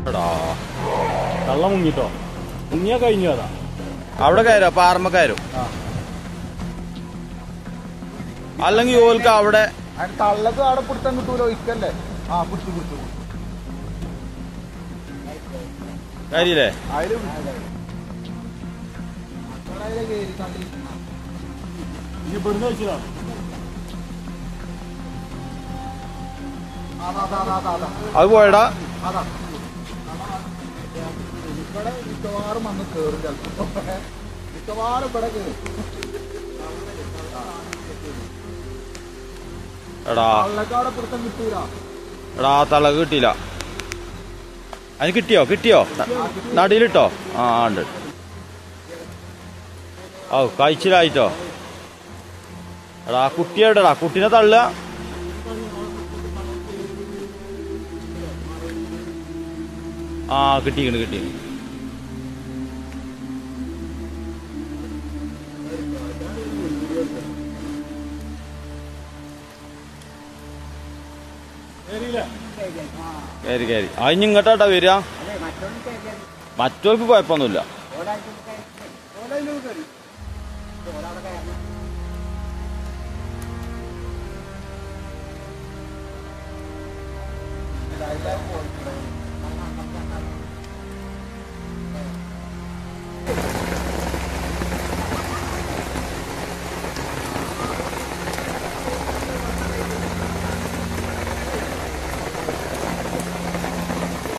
എടാ കള്ള മുങ്ങിട്ടോ മുങ്ങിയാ കഴിഞ്ഞു അതാ അവിടെ കയറോ പാറമ്മ കയറും അല്ലെങ്കിൽ ഓൽക്ക് അവിടെ തള്ളത് അവിടെ പിടുത്തം കിട്ടൂലോ ഇക്കല്ലേ പിടിച്ചു കാര്യല്ലേ ഇവിടുന്ന് വെച്ചതാ അത് പോയടാ ഇവിടെ മിക്കവാറും വന്ന് കേറും ചിലപ്പോ മിക്കവാറും ഇവിടെ കേറും എടാ തള്ളക്കാടെ പിടുത്തം കിട്ടൂല എടാ തള കിട്ടിയില്ല അതിന് കിട്ടിയോ നടിയിലിട്ടോ ഉണ്ട് ഓ കഴിച്ചിലായിട്ടോ എടാ കുട്ടിയെവിടെടാ കുട്ടീനെ തള്ളുക കിട്ടിക്കണ് കയറി അതിന് ഇങ്ങോട്ടാ വരിക മറ്റവർക്ക് കുഴപ്പമൊന്നുമില്ല എല്ലാവരും